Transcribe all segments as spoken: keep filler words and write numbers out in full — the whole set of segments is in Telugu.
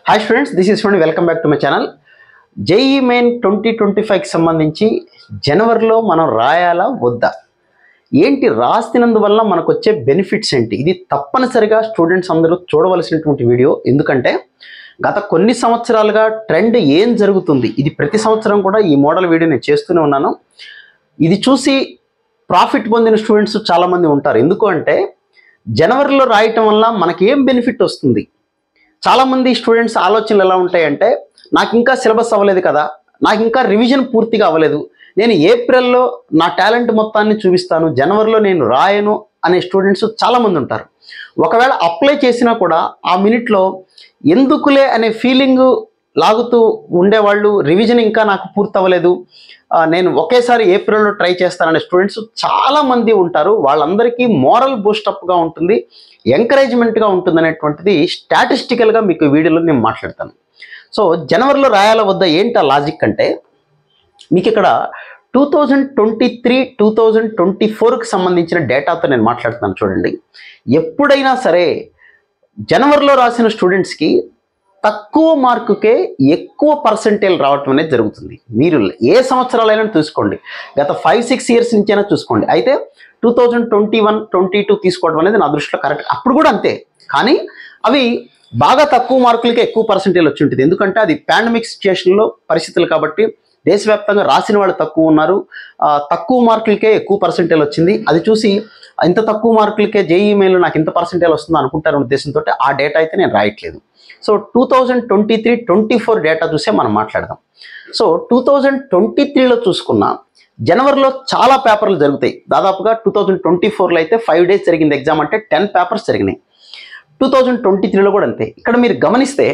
Hi students, this is friend welcome back to my channel. JEE main twenty twenty ఫైవ్కి సంబంధించి జనవరిలో మనం రాయాలా వద్దా, ఏంటి రాసినందువల్ల మనకు వచ్చే బెనిఫిట్స్ ఏంటి, ఇది తప్పనిసరిగా స్టూడెంట్స్ అందరూ చూడవలసినటువంటి వీడియో. ఎందుకంటే గత కొన్ని సంవత్సరాలుగా ట్రెండ్ ఏం జరుగుతుంది, ఇది ప్రతి సంవత్సరం కూడా ఈ మోడల్ వీడియో నేను చేస్తూనే ఉన్నాను. ఇది చూసి ప్రాఫిట్ పొందిన స్టూడెంట్స్ చాలామంది ఉంటారు. ఎందుకు అంటే జనవరిలో రాయటం వల్ల మనకి ఏం బెనిఫిట్ వస్తుంది. చాలామంది స్టూడెంట్స్ ఆలోచనలు ఎలా ఉంటాయంటే, నాకు ఇంకా సిలబస్ అవ్వలేదు కదా, నాకు ఇంకా రివిజన్ పూర్తిగా అవ్వలేదు, నేను ఏప్రిల్లో నా టాలెంట్ మొత్తాన్ని చూపిస్తాను, జనవరిలో నేను రాయను అనే స్టూడెంట్స్ చాలామంది ఉంటారు. ఒకవేళ అప్లై చేసినా కూడా ఆ మినిట్లో ఎందుకులే అనే ఫీలింగ్ లాగుతూ ఉండేవాళ్ళు, రివిజన్ ఇంకా నాకు పూర్తి అవ్వలేదు, నేను ఒకేసారి ఏప్రిల్లో ట్రై చేస్తాననే స్టూడెంట్స్ చాలామంది ఉంటారు. వాళ్ళందరికీ మోరల్ బూస్టప్గా ఉంటుంది, ఎంకరేజ్మెంట్గా ఉంటుంది అనేటువంటిది స్టాటిస్టికల్గా మీకు వీడియోలో నేను మాట్లాడతాను. సో జనవరిలో రాయాల వద్ద ఏంటి ఆ లాజిక్ అంటే, మీకు ఇక్కడ two thousand twenty three two thousand twenty ఫోర్కి సంబంధించిన డేటాతో నేను మాట్లాడుతున్నాను. చూడండి, ఎప్పుడైనా సరే జనవరిలో రాసిన స్టూడెంట్స్కి తక్కువ మార్కుకే ఎక్కువ పర్సెంటేజ్ రావటం అనేది జరుగుతుంది. మీరు ఏ సంవత్సరాలైనా చూసుకోండి, గత ఫైవ్ సిక్స్ ఇయర్స్ నుంచైనా చూసుకోండి. అయితే two thousand twenty one twenty two తీసుకోవడం అనేది నా దృష్టిలో కరెక్ట్. అప్పుడు కూడా అంతే, కానీ అవి బాగా తక్కువ మార్కులకే ఎక్కువ పర్సెంటేజ్ వచ్చి ఉంటుంది. ఎందుకంటే అది పాండమిక్ సిచ్యుయేషన్లో పరిస్థితులు కాబట్టి దేశవ్యాప్తంగా రాసిన వాళ్ళు తక్కువ ఉన్నారు, తక్కువ మార్కులకే ఎక్కువ పర్సెంటేజ్ వచ్చింది. అది చూసి ఇంత తక్కువ మార్కులకే జేఈ మెయిన్లో నాకు ఇంత పర్సెంటేజ్ వస్తుందో అనుకుంటారనే ఉద్దేశంతో ఆ డేటా అయితే నేను రాయట్లేదు. So two thousand twenty three twenty four data చూసే మనం మాట్లాడదాం. సో టూ థౌజండ్ ట్వంటీ త్రీలో చూసుకున్న జనవరిలో చాలా పేపర్లు జరుగుతాయి. దాదాపుగా టూ థౌజండ్ ట్వంటీ ఫోర్లో అయితే ఫైవ్ డేస్ జరిగింది ఎగ్జామ్, అంటే టెన్ పేపర్స్ జరిగినాయి. టూ థౌజండ్ ట్వంటీ త్రీలో కూడా అంతే. ఇక్కడ మీరు గమనిస్తే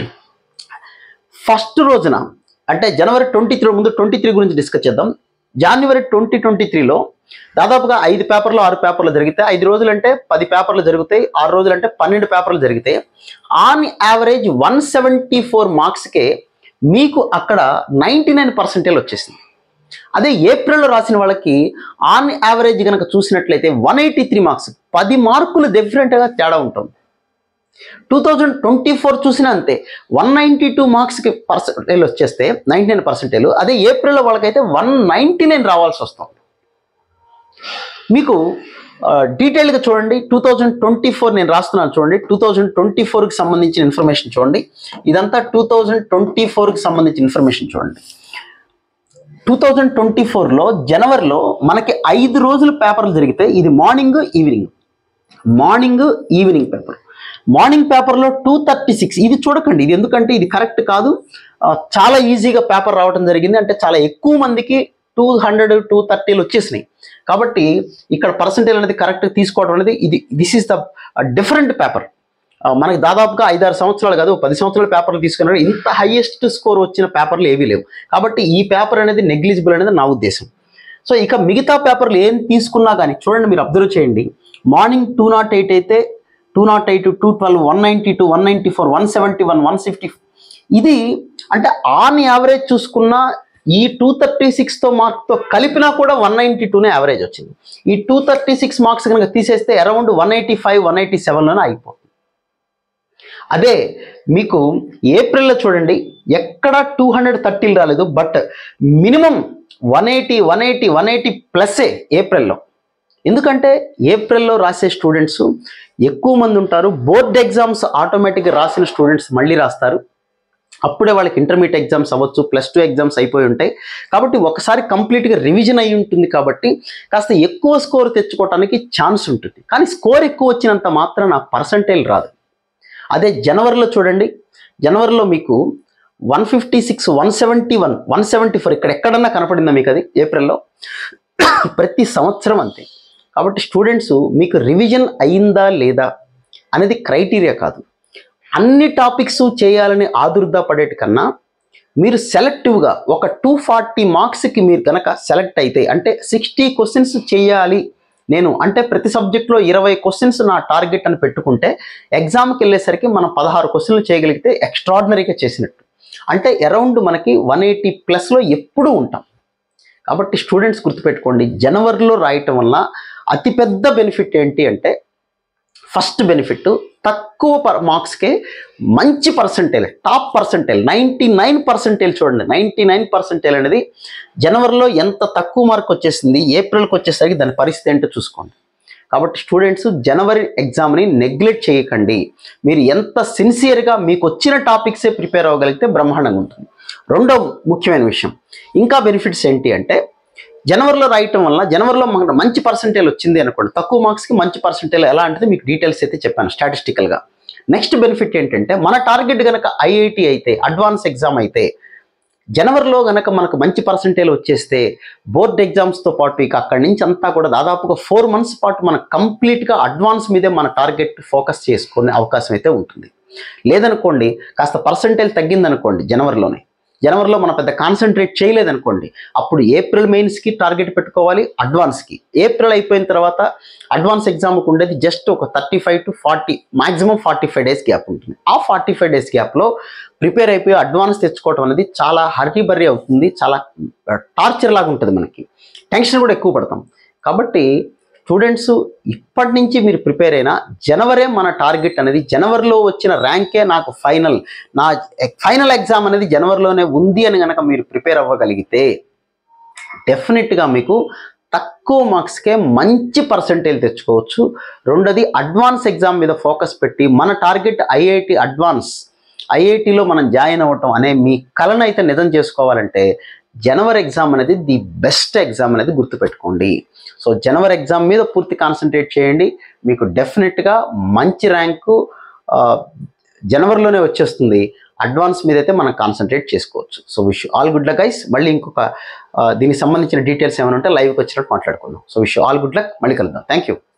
ఫస్ట్ రోజున, అంటే జనవరి ట్వంటీ త్రీ ముందు ట్వంటీ త్రీ గురించి డిస్కస్ చేద్దాం. జనవరి ట్వంటీ ట్వంటీ త్రీలో దాదాపుగా ఐదు పేపర్లు ఆరు పేపర్లు జరిగితే, ఐదు రోజులు అంటే పది పేపర్లు జరుగుతాయి, ఆరు రోజులు అంటే పన్నెండు పేపర్లు జరిగితే on average one seventy four మార్క్స్కే మీకు అక్కడ నైంటీ నైన్ పర్సెంటేజ్ వచ్చేసింది. అదే ఏప్రిల్లో రాసిన వాళ్ళకి ఆన్ యావరేజ్ కనుక చూసినట్లయితే వన్ ఎయిటీ త్రీ మార్క్స్, పది మార్కులు డిఫరెంట్గా తేడా ఉంటుంది. టూ థౌజండ్ ట్వంటీ ఫోర్ చూసినా అంతే, వన్ నైంటీ టూ మార్క్స్కి పర్సెంటేజ్ వచ్చేస్తే నైంటీ నైన్ పర్సెంటేజ్, అదే ఏప్రిల్లో వాళ్ళకైతే వన్ నైంటీ నైన్ రావాల్సి వస్తుంది. మీకు డీటెయిల్గా చూడండి, టూ థౌజండ్ ట్వంటీ ఫోర్ నేను రాస్తున్నాను చూడండి. టూ థౌజండ్ ట్వంటీ ఫోర్కి సంబంధించిన ఇన్ఫర్మేషన్ చూడండి. ఇదంతా టూ థౌజండ్ ట్వంటీ ఫోర్కి సంబంధించిన ఇన్ఫర్మేషన్ చూడండి. టూ థౌజండ్ ట్వంటీ ఫోర్లో జనవరిలో మనకి ఐదు రోజులు పేపర్లు జరిగితే, ఇది morning evening, morning evening paper. Morning పేపర్లో టూ థర్టీ సిక్స్, ఇది చూడకండి, ఇది ఎందుకంటే ఇది కరెక్ట్ కాదు. చాలా ఈజీగా పేపర్ రావడం జరిగింది, అంటే చాలా ఎక్కువ మందికి టూ హండ్రెడ్ టూ థర్టీలు వచ్చేసినాయి. కాబట్టి ఇక్కడ పర్సెంటేజ్ అనేది కరెక్ట్ తీసుకోవడం అనేది ఇది this is the different paper. మనకి దాదాపుగా ఐదారు సంవత్సరాలు కాదు, పది సంవత్సరాల పేపర్లు తీసుకున్నాడు, ఇంత హైయెస్ట్ స్కోర్ వచ్చిన పేపర్లు ఏవీ లేవు. కాబట్టి ఈ పేపర్ అనేది నెగ్లిజిబుల్ అనేది నా ఉద్దేశం. సో ఇక మిగతా పేపర్లు ఏం తీసుకున్నా కానీ చూడండి, మీరు అబ్జర్వ్ చేయండి. మార్నింగ్ టూ నాట్ ఎయిట్ అయితే two nought eight two twelve one ninety two one ninety four one seventy one one fifty, ఇది అంటే ఆన్ యావరేజ్ చూసుకున్న ఈ టూ థర్టీ సిక్స్తో మార్క్తో కలిపినా కూడా వన్ నైంటీ టూనే యావరేజ్ వచ్చింది. ఈ టూ థర్టీ సిక్స్ మార్క్స్ కనుక తీసేస్తే around one eighty five one eighty సెవెన్లోనే అయిపోతుంది. అదే మీకు ఏప్రిల్లో చూడండి, ఎక్కడ టూ హండ్రెడ్ థర్టీలు రాలేదు, but minimum one eighty one eighty one eighty ప్లస్సే ఏప్రిల్లో. ఎందుకంటే ఏప్రిల్లో రాసే స్టూడెంట్స్ ఎక్కువ మంది ఉంటారు. బోర్డ్ ఎగ్జామ్స్ ఆటోమేటిక్గా రాసిన స్టూడెంట్స్ మళ్ళీ రాస్తారు, అప్పుడే వాళ్ళకి ఇంటర్మీడియట్ ఎగ్జామ్స్ అవ్వచ్చు, ప్లస్ టూ ఎగ్జామ్స్ అయిపోయి ఉంటాయి. కాబట్టి ఒకసారి కంప్లీట్గా రివిజన్ అయి ఉంటుంది, కాబట్టి కాస్త ఎక్కువ స్కోర్ తెచ్చుకోవడానికి ఛాన్స్ ఉంటుంది. కానీ స్కోర్ ఎక్కువ వచ్చినంత మాత్రాన పర్సంటేజ్ రాదు. అదే జనవరిలో చూడండి, జనవరిలో మీకు one fifty six one seventy one one seventy four ఇక్కడ ఎక్కడన్నా కనపడిందా మీకు? అది ఏప్రిల్లో ప్రతి సంవత్సరం అంతే. కాబట్టి స్టూడెంట్స్ మీకు రివిజన్ అయిందా లేదా అనేది క్రైటీరియా కాదు. అన్ని టాపిక్స్ చేయాలని ఆదుర్దా పడేటి కన్నా మీరు సెలెక్టివ్గా ఒక టూ ఫార్టీ మార్క్స్కి మీరు కనుక సెలెక్ట్ అయితే, అంటే సిక్స్టీ క్వశ్చన్స్ చేయాలి నేను అంటే, ప్రతి సబ్జెక్ట్లో ఇరవై క్వశ్చన్స్ నా టార్గెట్ అని పెట్టుకుంటే ఎగ్జామ్కి వెళ్ళేసరికి మనం పదహారు క్వశ్చన్లు చేయగలిగితే ఎక్స్ట్రాడినరీగా చేసినట్టు. అంటే అరౌండ్ మనకి వన్ ఎయిటీ ప్లస్లో ఎప్పుడూ ఉంటాం. కాబట్టి స్టూడెంట్స్ గుర్తుపెట్టుకోండి, జనవరిలో రాయటం వల్ల అతిపెద్ద బెనిఫిట్ ఏంటి అంటే, ఫస్ట్ బెనిఫిట్, తక్కువ పర్ మార్క్స్కే మంచి percentage, top percentage ninety nine percentage చూడండి. నైంటీ నైన్ పర్సెంటేజ్ అనేది జనవరిలో ఎంత తక్కువ మార్క్ వచ్చేసింది, ఏప్రిల్కి వచ్చేసరికి దాని పరిస్థితి ఏంటో చూసుకోండి. కాబట్టి స్టూడెంట్స్ జనవరి ఎగ్జామ్ని నెగ్లెక్ట్ చేయకండి. మీరు ఎంత సిన్సియర్గా మీకు వచ్చిన టాపిక్సే ప్రిపేర్ అవ్వగలిగితే బ్రహ్మాండంగా ఉంటుంది. రెండో ముఖ్యమైన విషయం, ఇంకా బెనిఫిట్స్ ఏంటి అంటే, జనవరిలో రాయటం వల్ల జనవరిలో మనకు మంచి పర్సెంటేజ్ వచ్చింది అనుకోండి, తక్కువ మార్క్స్కి మంచి పర్సెంటేజ్ ఎలా అంటే మీకు డీటెయిల్స్ అయితే చెప్పాను స్టాటిస్టికల్గా. నెక్స్ట్ బెనిఫిట్ ఏంటంటే, మన టార్గెట్ కనుక ఐఐటి అయితే, అడ్వాన్స్ ఎగ్జామ్ అయితే, జనవరిలో కనుక మనకు మంచి పర్సెంటేజ్ వచ్చేస్తే బోర్డ్ ఎగ్జామ్స్తో పాటు ఇక అక్కడి నుంచి అంతా కూడా దాదాపుగా ఫోర్ మంత్స్ పాటు మనకు కంప్లీట్గా అడ్వాన్స్ మీదే మన టార్గెట్ ఫోకస్ చేసుకునే అవకాశం అయితే ఉంటుంది. లేదనుకోండి, కాస్త పర్సెంటేజ్ తగ్గిందనుకోండి జనవరిలోనే, జనవరిలో మనం పెద్ద కాన్సన్ట్రేట్ చేయలేదనుకోండి, అప్పుడు ఏప్రిల్ మెయిన్స్కి టార్గెట్ పెట్టుకోవాలి, అడ్వాన్స్కి. ఏప్రిల్ అయిపోయిన తర్వాత అడ్వాన్స్ ఎగ్జామ్కి ఉండేది జస్ట్ ఒక thirty five to forty maximum forty five days gap ఉంటుంది. ఆ ఫార్టీ ఫైవ్ డేస్ గ్యాప్లో ప్రిపేర్ అయిపోయి అడ్వాన్స్ తెచ్చుకోవడం అనేది చాలా హర్రీ బర్రీ అవుతుంది, చాలా టార్చర్ లాగా ఉంటుంది, మనకి టెన్షన్ కూడా ఎక్కువ పడతాం. కాబట్టి స్టూడెంట్స్ ఇప్పటి నుంచి మీరు ప్రిపేర్ అయినా జనవరే మన టార్గెట్ అనేది, జనవరిలో వచ్చిన ర్యాంకే నాకు ఫైనల్, నా ఫైనల్ ఎగ్జామ్ అనేది జనవరిలోనే ఉంది అని కనుక మీరు ప్రిపేర్ అవ్వగలిగితే డెఫినెట్గా మీకు తక్కువ మార్క్స్కే మంచి పర్సెంటేజ్ తెచ్చుకోవచ్చు. రెండోది, అడ్వాన్స్ ఎగ్జామ్ మీద ఫోకస్ పెట్టి మన టార్గెట్ ఐఐటి అడ్వాన్స్, ఐఐటిలో మనం జాయిన్ అవ్వటం అనే మీ కలను అయితే నిజం చేసుకోవాలంటే జనవరి ఎగ్జామ్ అనేది ది బెస్ట్ ఎగ్జామ్ అనేది గుర్తుపెట్టుకోండి. సో జనవరి ఎగ్జామ్ మీద పూర్తి కాన్సన్ట్రేట్ చేయండి, మీకు డెఫినెట్గా మంచి ర్యాంకు జనవరిలోనే వచ్చేస్తుంది. అడ్వాన్స్ మీద అయితే మనం కాన్సన్ట్రేట్ చేసుకోవచ్చు. So wish all good luck guys. మళ్ళీ ఇంకొక దీనికి సంబంధించిన డీటెయిల్స్ ఏమైనా ఉంటే లైవ్కి వచ్చినట్టు మాట్లాడుకుందాం. So wish all good luck, మళ్ళీ కలుద్దాం. Thank you.